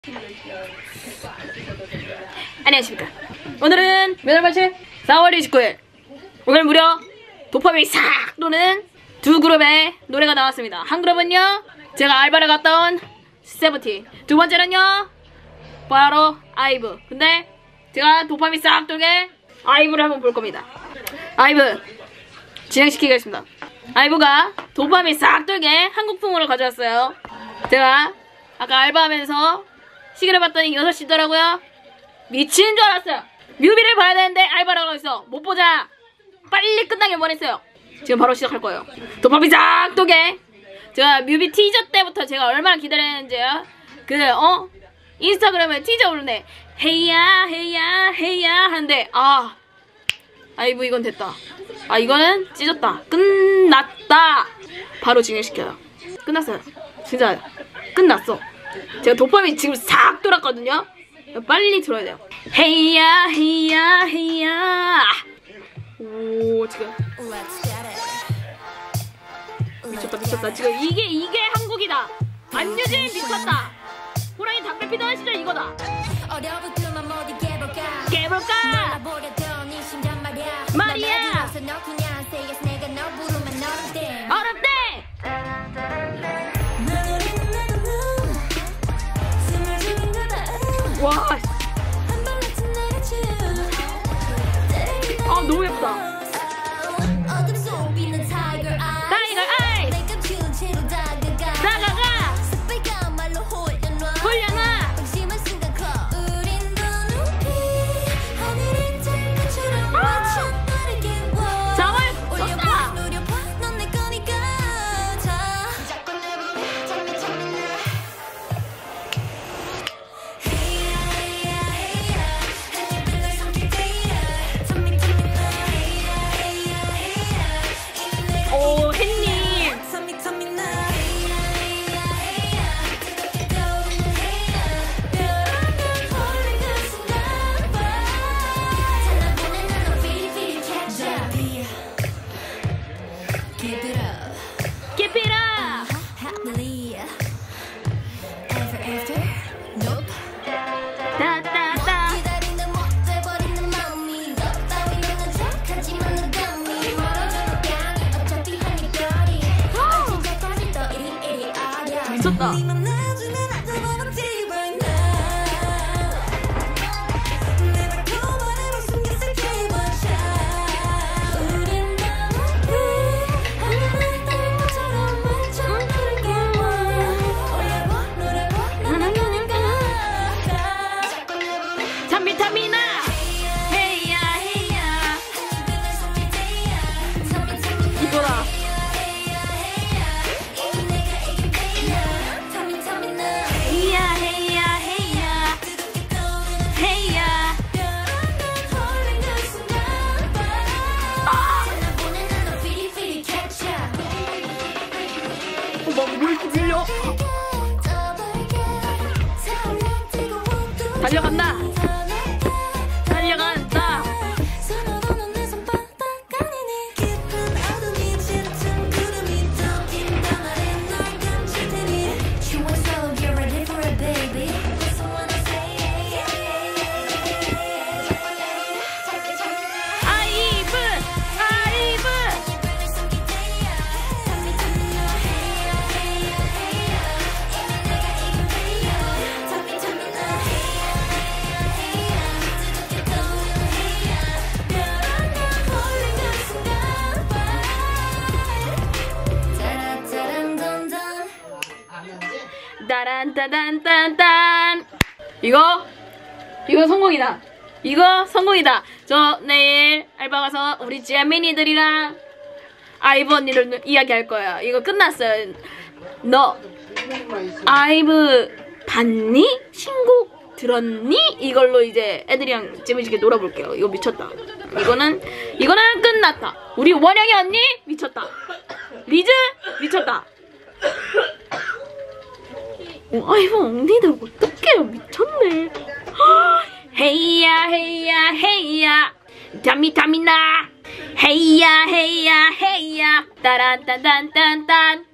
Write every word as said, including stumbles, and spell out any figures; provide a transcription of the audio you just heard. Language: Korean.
안녕하십니까. 오늘은 몇월 며칠? 사월 이십구일. 오늘 무려 도파민이 싹 도는 두 그룹의 노래가 나왔습니다. 한 그룹은요, 제가 알바를 갔다 온 세븐틴. 두 번째는요, 바로 아이브. 근데 제가 도파민 싹 돌게 아이브를 한번 볼 겁니다. 아이브 진행시키겠습니다. 아이브가 도파민 싹 돌게 한국풍으로 가져왔어요. 제가 아까 알바하면서 시계를 봤더니 여섯 시더라고요. 미치는 줄 알았어요. 뮤비를 봐야 되는데 알바를 하고 있어. 못 보자. 빨리 끝나길 원했어요. 지금 바로 시작할 거예요. 도파민 싹 돌게. 제가 뮤비 티저 때부터 제가 얼마나 기다렸는지요. 그 어? 인스타그램에 티저 오르네. 헤이야 헤이야 헤이야 하는데 아 아이브 이건 됐다. 아 이거는 찢었다. 끝났다. 바로 진행시켜요. 끝났어요. 진짜 끝났어. 제가 도파민 지금 싹 돌았거든요. 빨리 들어야 돼요. 헤이야 헤이야 헤이야. 오 지금 미쳤다 미쳤다. 지금 이게 이게 한국이다. 안유진 미쳤다. 호랑이 담배 피던 시절 이거다. 깨볼까 말이야. 어렵대. 와. 아 너무 예쁘다. 타이거 아이. 다가가. 홀려놔. 정말 좋다. 오 햇님. Keep it up. 따따따. 미쳤다. 참비타미나. 헤이야 헤이야. 이거다. 헤이야 헤이야 헤이야 헤이야. 아! 어, 뭐 이렇게 밀려? 달려간다. 달려간다. 아이브 아이브. 따란따단딴딴. 이거 이거 성공이다. 이거 성공이다. 저 내일 알바 가서 우리 지아민이들이랑 아이브 언니들 이야기할 거야. 이거 끝났어요. 너 아이브 봤니? 신곡 들었니? 이걸로 이제 애들이랑 재미있게 놀아볼게요. 이거 미쳤다. 이거는 이거는 끝났다. 우리 원영이 언니 미쳤다. 리즈 미쳤다. 어, 아이고 언니들 어떡해요. 미쳤네. 헤이야 헤이야 헤이야 담미담미나. 헤이야 헤이야 헤이야 따란딴딴딴딴.